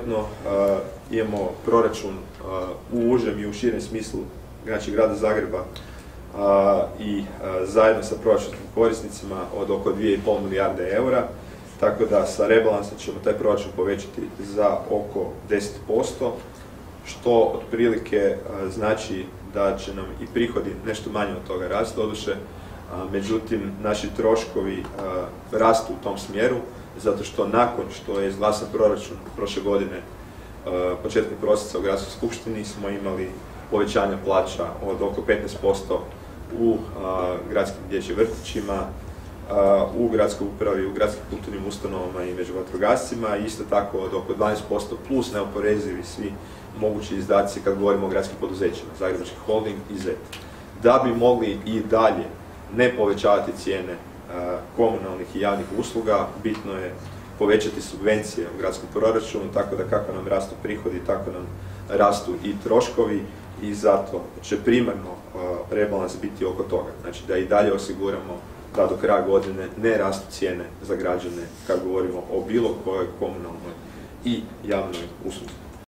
dodatno imamo proračun u užem i u širem smislu, znači grada Zagreba i zajedno sa proračunskim korisnicima od oko 2,5 milijarde eura, tako da sa rebalansom ćemo taj proračun povećati za oko 10%, što otprilike znači da će nam i prihodi nešto manje od toga rasti, doduše, međutim naši troškovi rastu u tom smjeru, zato što nakon što je izglasan proračun prošle godine, početkom prosinca u Gradskoj skupštini, smo imali povećanje plaća od oko 15% u gradskim dječjim vrtićima, u gradskoj upravi, u gradskim kulturnim ustanovama i među vatrogascima, i isto tako od oko 12% plus neoporezivi svi mogući izdaci kad govorimo o gradskim poduzećima, Zagrebački holding i ZET. Da bi mogli i dalje ne povećavati cijene komunalnih i javnih usluga, bitno je povećati subvencije u gradskom proračunu, tako da kako nam rastu prihodi, tako nam rastu i troškovi, i zato će primarno rebalans biti oko toga. Znači da i dalje osiguramo da do kraja godine ne rastu cijene za građane kad govorimo o bilo kojoj komunalnoj i javnoj usluzi.